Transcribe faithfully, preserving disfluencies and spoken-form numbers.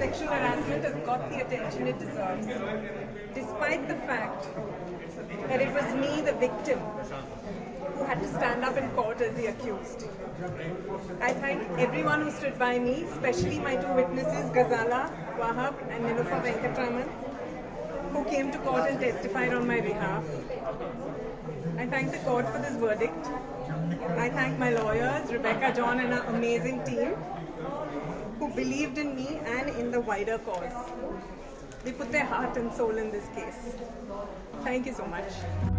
sexual harassment has got the attention it deserves, despite the fact that it was me, the victim, who had to stand up in court as the accused. I thank everyone who stood by me, especially my two witnesses, Ghazala Wahab and Nilofer Venkatraman, who came to court and testified on my behalf. I thank the court for this verdict. I thank my lawyers, Rebecca John and our amazing team, who believed in me and in the wider cause. They put their heart and soul in this case. Thank you so much.